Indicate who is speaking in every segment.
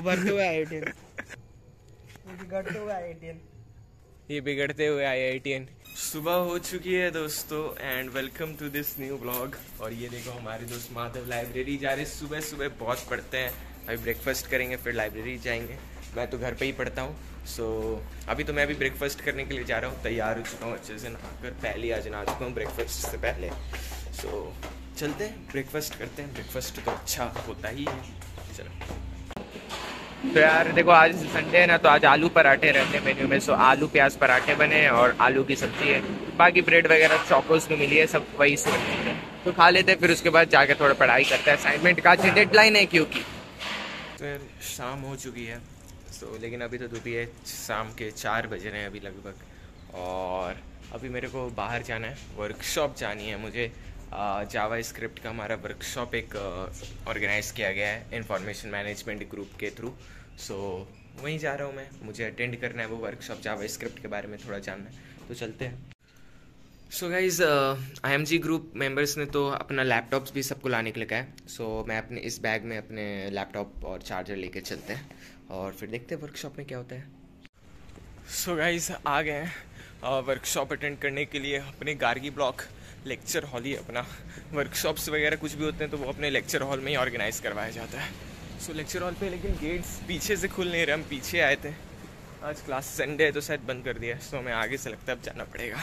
Speaker 1: उभरते हुए IITian, बिगड़ते हुए IITian,
Speaker 2: ये बिगड़ते हुए IITian। सुबह हो चुकी है दोस्तों and welcome to this new blog. और ये देखो हमारे दोस्त माधव लाइब्रेरी जा रहे। सुबह सुबह बहुत पढ़ते हैं। अभी ब्रेकफास्ट करेंगे फिर लाइब्रेरी जाएंगे। मैं तो घर पे ही पढ़ता हूँ। सो अभी तो मैं अभी ब्रेकफास्ट करने के लिए जा रहा हूँ। तैयार हो चुका हूँ अच्छे से, नहाकर पहले आज नहा चुका हूँ ब्रेकफास्ट से पहले। सो चलते हैं ब्रेकफास्ट करते हैं। ब्रेकफास्ट तो अच्छा होता ही है। चलो तो यार देखो आज संडे है ना, तो आज आलू पराठे रहते हैं मेन्यू में। सो आलू प्याज पराठे बने हैं और आलू की सब्जी है। बाकी ब्रेड वगैरह चौकोस में मिली है, सब वही से बनती है तो खा लेते हैं। फिर उसके बाद जाके थोड़ा पढ़ाई करते हैं। असाइनमेंट का आज डेडलाइन है क्योंकि फिर शाम हो चुकी है। सो लेकिन अभी तो दोपहर शाम के 4 बज रहे हैं अभी लगभग। और अभी मेरे को बाहर जाना है, वर्कशॉप जानी है मुझे। जावा स्क्रिप्ट का हमारा वर्कशॉप एक ऑर्गेनाइज़ किया गया है इंफॉर्मेशन मैनेजमेंट ग्रुप के थ्रू। सो वहीं जा रहा हूँ मैं, मुझे अटेंड करना है वो वर्कशॉप। जावा स्क्रिप्ट के बारे में थोड़ा जानना है, तो चलते हैं। So guys IMG group members ने तो अपना लैपटॉप्स भी सबको लाने के लिए कहा है। सो मैं अपने इस बैग में अपने लैपटॉप और चार्जर लेके चलते हैं और फिर देखते हैं वर्कशॉप में क्या होता है। सो गाइज आ गए हैं वर्कशॉप अटेंड करने के लिए। अपने गार्गी ब्लॉक लेक्चर हॉल ही अपना। वर्कशॉप्स वगैरह कुछ भी होते हैं तो वो अपने लेक्चर हॉल में ही ऑर्गेनाइज करवाया जाता है। सो लेक्चर हॉल पे लेकिन गेट्स पीछे से खुल नहीं रहे। हम पीछे आए थे, आज क्लास संडे है तो शायद बंद कर दिया। सो हमें आगे से लगता है अब जाना पड़ेगा।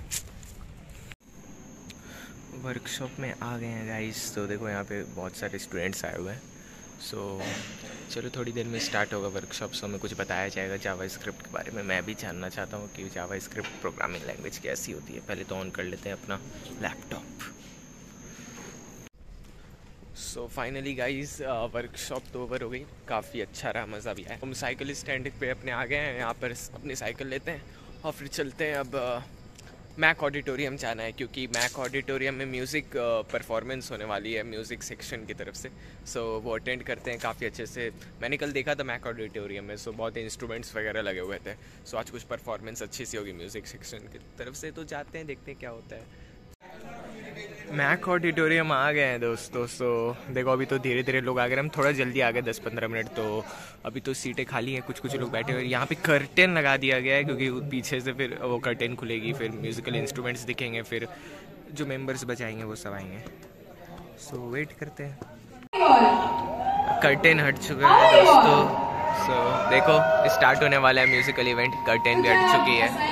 Speaker 2: वर्कशॉप में आ गए हैं गाइस। तो देखो यहाँ पे बहुत सारे स्टूडेंट्स आए हुए हैं। सो चलो थोड़ी देर में स्टार्ट होगा वर्कशॉप। सो हमें कुछ बताया जाएगा जावा स्क्रिप्ट के बारे में। मैं भी जानना चाहता हूँ कि जावा स्क्रिप्ट प्रोग्रामिंग लैंग्वेज कैसी होती है। पहले तो ऑन कर लेते हैं अपना laptop. So finally guys workshop तो ओवर हो गई। काफ़ी अच्छा रहा, मज़ा भी आया। हम साइकिल स्टैंड पे अपने आ गए हैं। यहाँ पर अपनी साइकिल लेते हैं और फिर चलते हैं। अब मैक ऑडिटोरियम जाना है क्योंकि मैक ऑडिटोरियम में म्यूज़िक परफॉर्मेंस होने वाली है म्यूज़िक सेक्शन की तरफ से। सो वो अटेंड करते हैं काफ़ी अच्छे से। मैंने कल देखा था मैक ऑडिटोरियम में। सो बहुत इंस्ट्रूमेंट्स वगैरह लगे हुए थे। सो आज कुछ परफॉर्मेंस अच्छी सी होगी म्यूज़िक सेक्शन की तरफ से। तो जाते हैं, देखते हैं क्या होता है। मैक ऑडिटोरियम आ गए हैं दोस्तों। सो देखो अभी तो धीरे धीरे लोग आ गए। हम थोड़ा जल्दी आ गए 10-15 मिनट। तो अभी तो सीटें खाली हैं, कुछ कुछ लोग बैठे हुए हैं। यहाँ पे कर्टेन लगा दिया गया है क्योंकि पीछे से फिर वो कर्टेन खुलेगी, फिर म्यूजिकल इंस्ट्रूमेंट्स दिखेंगे, फिर जो मेंबर्स बजाएंगे वो सब आएंगे। सो वेट करते हैं। कर्टेन हट चुका है दोस्तों। सो देखो स्टार्ट होने वाला है म्यूजिकल इवेंट। कर्टेन भी हट चुकी है।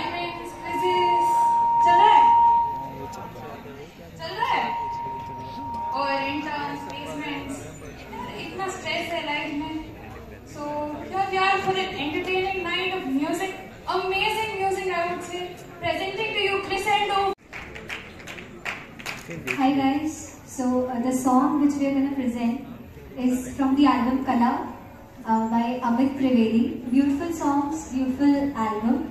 Speaker 3: For an entertaining night of music, amazing music, I would say, presenting to you Crescendo.
Speaker 4: Hi guys, so the song which we are going to present is from the album Kala by Amit Trivedi. Beautiful songs, beautiful album.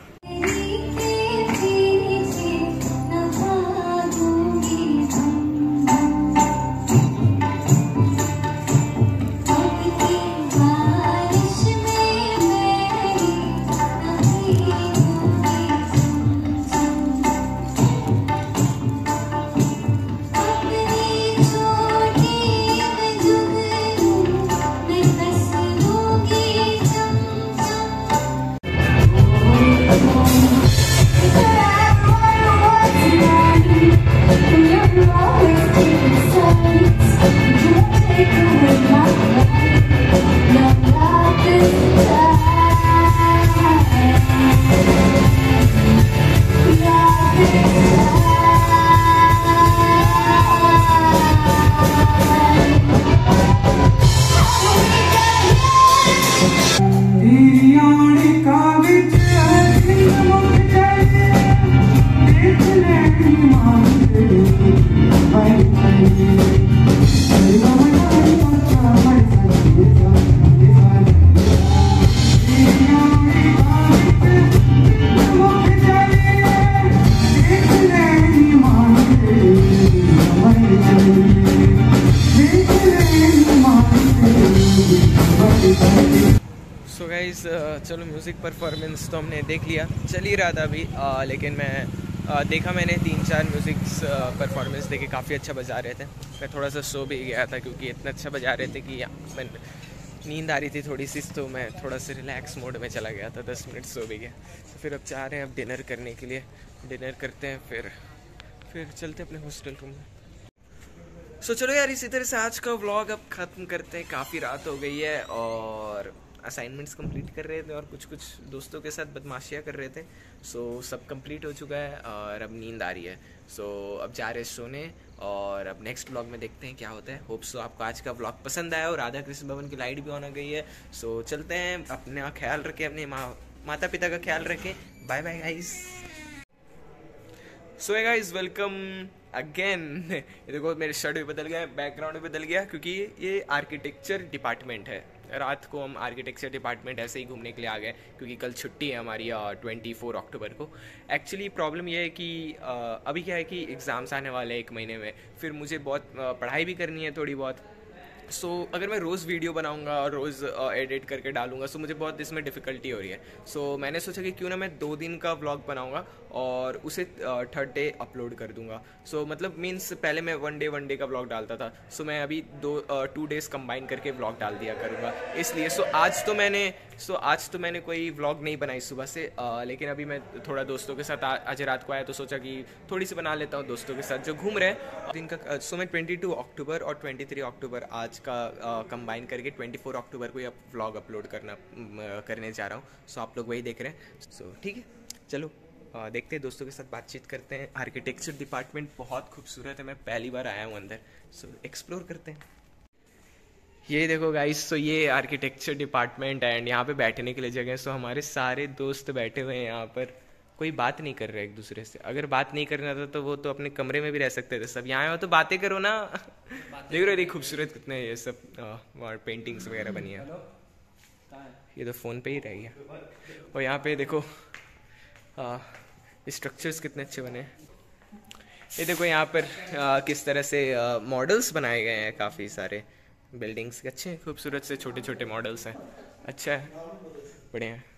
Speaker 2: So guys चलो music performance तो हमने देख लिया, चल ही रहा था अभी। लेकिन मैं देखा मैंने 3-4 म्यूज़िक परफॉर्मेंस देखे, काफ़ी अच्छा बजा रहे थे। मैं थोड़ा सा सो भी गया था क्योंकि इतना अच्छा बजा रहे थे कि मैं नींद आ रही थी थोड़ी सी, तो मैं थोड़ा सा रिलैक्स मोड में चला गया था, 10 मिनट सो भी गया। तो फिर अब जा रहे हैं अब डिनर करने के लिए, डिनर करते हैं फिर चलते हैं अपने हॉस्टल रूम में। सो चलो यार, इसी तरह से आज का व्लॉग अब ख़त्म करते हैं। काफ़ी रात हो गई है और असाइनमेंट्स कंप्लीट कर रहे थे और कुछ दोस्तों के साथ बदमाशियाँ कर रहे थे। सो सब कंप्लीट हो चुका है और अब नींद आ रही है। सो अब जा रहे सोने और अब नेक्स्ट व्लॉग में देखते हैं क्या होता है। होप सो आपको आज का व्लॉग पसंद आया और राधा कृष्ण भवन की लाइट भी ऑन आ गई है। सो चलते हैं, अपना ख्याल रखें, अपने माता पिता का ख्याल रखें। Bye bye guys. सो है गाइस, वेलकम अगेन। ये देखो मेरे शर्ट भी बदल गया है, बैकग्राउंड भी बदल गया, क्योंकि ये आर्किटेक्चर डिपार्टमेंट है। रात को हम आर्किटेक्चर डिपार्टमेंट ऐसे ही घूमने के लिए आ गए, क्योंकि कल छुट्टी है हमारी 24 अक्टूबर को। एक्चुअली प्रॉब्लम ये है कि अभी क्या है कि एग्ज़ाम्स आने वाले हैं 1 महीने में, फिर मुझे बहुत पढ़ाई भी करनी है थोड़ी बहुत। सो अगर मैं रोज़ वीडियो बनाऊंगा और रोज़ एडिट करके डालूंगा, सो मुझे बहुत इसमें डिफ़िकल्टी हो रही है। सो मैंने सोचा कि क्यों ना मैं 2 दिन का व्लॉग बनाऊंगा और उसे 3rd डे अपलोड कर दूंगा। सो मतलब मीन्स पहले मैं वन डे का व्लॉग डालता था, सो मैं अभी 2 डेज़ कंबाइन करके व्लॉग डाल दिया करूँगा इसलिए। आज तो मैंने कोई व्लॉग नहीं बनाई सुबह से, लेकिन अभी मैं थोड़ा दोस्तों के साथ आज रात को आया तो सोचा कि थोड़ी सी बना लेता हूँ दोस्तों के साथ जो घूम रहे हैं दिन का। सो मैं 22 अक्टूबर और 23 अक्टूबर आज का कंबाइन करके 24 अक्टूबर को ये व्लॉग अपलोड करने जा रहा हूँ। सो आप लोग वही देख रहे हैं। सो ठीक है, चलो देखते हैं, दोस्तों के साथ बातचीत करते हैं। आर्किटेक्चर डिपार्टमेंट बहुत खूबसूरत है, मैं पहली बार आया हूँ अंदर। सो एक्सप्लोर करते हैं। ये देखो गाइस, तो ये आर्किटेक्चर डिपार्टमेंट है एंड यहाँ पे बैठने के लिए जगह है। सो हमारे सारे दोस्त बैठे हुए हैं यहाँ पर, कोई बात नहीं कर रहे एक दूसरे से। अगर बात नहीं करना था तो वो तो अपने कमरे में भी रह सकते थे, सब यहाँ आए हो तो बातें करो ना। देख रहे हो खूबसूरत कितने ये सब पेंटिंग्स वगैरह बनी है। ये तो फ़ोन पे ही रह गया। और यहाँ पे देखो स्ट्रक्चर्स कितने अच्छे बने हैं। ये देखो यहाँ पर किस तरह से मॉडल्स बनाए गए हैं, काफ़ी सारे बिल्डिंग्स के अच्छे खूबसूरत से छोटे छोटे मॉडल्स हैं। अच्छा है, बढ़िया है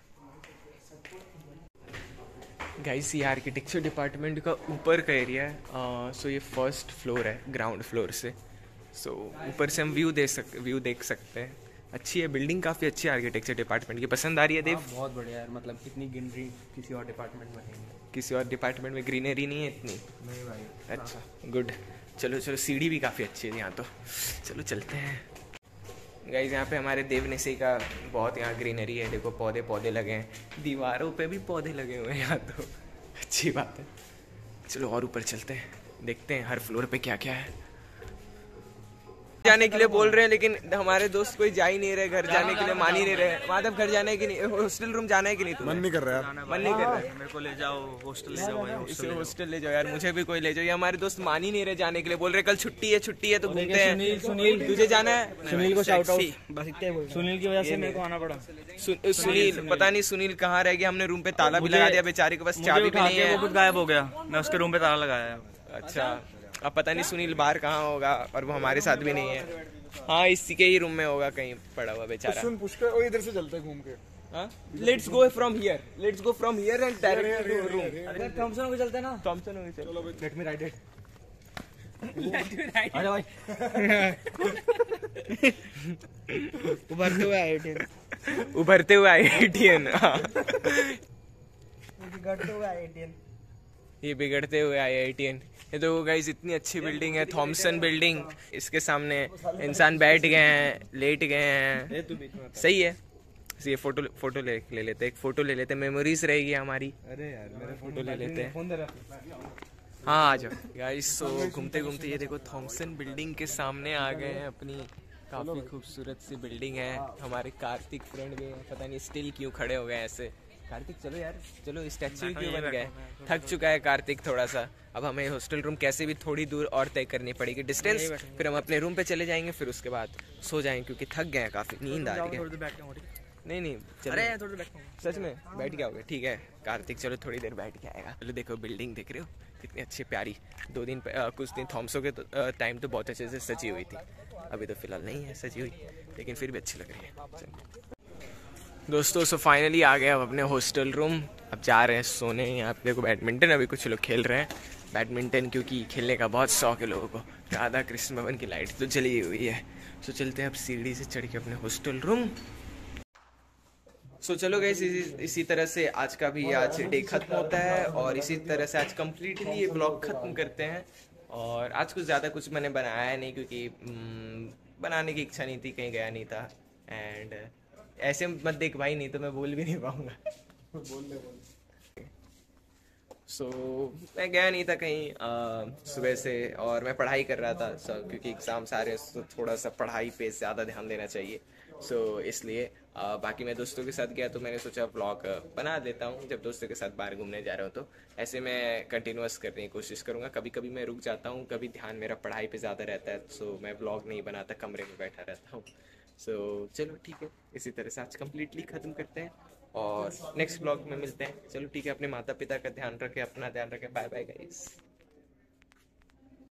Speaker 2: गाइस। ये आर्किटेक्चर डिपार्टमेंट का ऊपर का एरिया है। सो ये 1st फ्लोर है, ग्राउंड फ्लोर से। सो ऊपर से हम व्यू देख सकते हैं। अच्छी है बिल्डिंग, काफ़ी अच्छी है आर्किटेक्चर डिपार्टमेंट की। पसंद आ रही है देव?
Speaker 1: बहुत बढ़िया यार, मतलब इतनी ग्रीनरी किसी और डिपार्टमेंट में नहीं है।
Speaker 2: किसी और डिपार्टमेंट में ग्रीनरी नहीं है इतनी?
Speaker 1: नहीं भाई।
Speaker 2: अच्छा, गुड। चलो सीढ़ी भी काफ़ी अच्छी है यहाँ तो। चलो चलते हैं गाइस। यहाँ पे हमारे देवनेसी का बहुत यहाँ ग्रीनरी है, देखो पौधे लगे हैं, दीवारों पे भी पौधे लगे हुए हैं यहाँ तो। अच्छी बात है। चलो और ऊपर चलते हैं, देखते हैं हर फ्लोर पे क्या क्या है। जाने के लिए बोल रहे हैं लेकिन हमारे दोस्त कोई जा ही नहीं रहे, घर जाने के लिए मान ही नहीं रहे। माधव घर जाने की नहीं, हॉस्टल रूम जाना है कि नहीं तुम्हें?
Speaker 5: मन नहीं कर रहा है,
Speaker 2: मन नहीं कर रहा है।
Speaker 1: मेरे को ले जाओ हॉस्टल, ले जाओ
Speaker 2: इसे हॉस्टल ले जाओ यार, मुझे भी कोई ले जाओ। ये हमारे दोस्त मान ही नहीं रहे जाने के लिए, बोल रहे कल छुट्टी है तो घूमते हैं।
Speaker 1: सुनील
Speaker 2: तुझे जाना है?
Speaker 1: सुनील को शाउट आउट, बस इतना ही बोल। सुनील की वजह से मेरे को आना पड़ा।
Speaker 2: सुनील पता नहीं सुनील कहाँ रह गया, हमने रूम पे ताला भी लगा दिया बेचारे को, बस चाबी भी नहीं है।
Speaker 1: वो गायब हो गया, मैं उसके रूम पे ताला लगाया।
Speaker 2: अच्छा, अब पता नहीं सुनील बाहर कहाँ होगा और वो हमारे साथ भी नहीं है। हाँ, इसी के ही रूम में होगा कहीं पड़ा हुआ बेचारा।
Speaker 5: सुन पुष्कर, और इधर से चलते हैं घूम के।
Speaker 2: हाँ, let's go from here and direct to room.
Speaker 1: अरे थॉमसन को चलते हैं ना।
Speaker 2: थॉमसन हो गए, चलो
Speaker 1: लेट मी राइट इट। अरे भाई
Speaker 2: उभरते हुए आईआईटीएन। ये बिगड़ते हुए आईआईटीएन। ये तो गाइस इतनी अच्छी बिल्डिंग है, थॉमसन बिल्डिंग। इसके सामने इंसान बैठ गए हैं, लेट गए हैं। सही है। ये फोटो ले लेते, एक फोटो ले लेते, मेमोरीज रहेगी हमारी।
Speaker 1: अरे यार मेरे
Speaker 2: फोटो ले लेते हैं।
Speaker 1: फोन दे रहा।
Speaker 2: हाँ आ जाओ गाइस। सो घूमते घूमते ये देखो थॉमसन बिल्डिंग के सामने आ गए हैं अपनी। काफ़ी खूबसूरत सी बिल्डिंग है। हमारे कार्तिक फ्रेंड भी हैं, पता नहीं स्टिल क्यों खड़े हो गए ऐसे। कार्तिक चलो यार, चलो स्टैचू क्यों बन गए? थक चुका है कार्तिक थोड़ा सा। अब हमें हॉस्टल रूम कैसे भी थोड़ी दूर और तय करनी पड़ेगी डिस्टेंस, फिर हम अपने रूम पे चले जाएंगे, फिर उसके बाद सो जाएंगे क्योंकि थक गए हैं, काफ़ी नींद आ रही है। नहीं चलो, सच में बैठ गया होगा, ठीक है कार्तिक, चलो थोड़ी देर बैठ के आएगा। चलो देखो बिल्डिंग देख रहे हो कितनी अच्छी प्यारी। कुछ दिन थॉमसों के टाइम तो बहुत अच्छे से सजी हुई थी, अभी तो फिलहाल नहीं है सजी हुई, लेकिन फिर भी अच्छी लग रही है। दोस्तों सो फाइनली आ गए अब अपने हॉस्टल रूम। अब जा रहे हैं सोने। यहाँ पे देखो बैडमिंटन अभी कुछ लोग खेल रहे हैं बैडमिंटन, क्योंकि खेलने का बहुत शौक है लोगों को। राधा कृष्ण भवन की लाइट तो जली हुई है। सो चलते हैं अब सीढ़ी से चढ़ के अपने हॉस्टल रूम। सो चलो गाइस, इसी तरह से आज का भी आज डे खत्म होता है और इसी तरह से आज कम्प्लीटली ये ब्लॉग खत्म करते हैं। और आज कुछ ज़्यादा कुछ मैंने बनाया नहीं, क्योंकि बनाने की इच्छा नहीं थी, कहीं गया नहीं था। एंड ऐसे मत देख भाई, नहीं तो मैं बोल भी नहीं पाऊँगा। सो मैं गया नहीं था कहीं सुबह से, और मैं पढ़ाई कर रहा था क्योंकि एग्ज़ाम्स आ रहे हैं, तो थोड़ा सा पढ़ाई पे ज़्यादा ध्यान देना चाहिए। इसलिए बाकी मैं दोस्तों के साथ गया, तो मैंने सोचा व्लॉग बना देता हूँ। जब दोस्तों के साथ बाहर घूमने जा रहा हूँ तो ऐसे मैं कंटिन्यूअस करने की कोशिश करूँगा। कभी कभी मैं रुक जाता हूँ, कभी ध्यान मेरा पढ़ाई पे ज़्यादा रहता है, सो मैं व्लॉग नहीं बनाता, कमरे में बैठा रहता हूँ। चलो ठीक है, इसी तरह से आज कम्प्लीटली ख़त्म करते हैं और नेक्स्ट ब्लॉग में मिलते हैं। चलो ठीक है, अपने माता पिता का ध्यान रखें, अपना ध्यान रखें। Bye bye guys.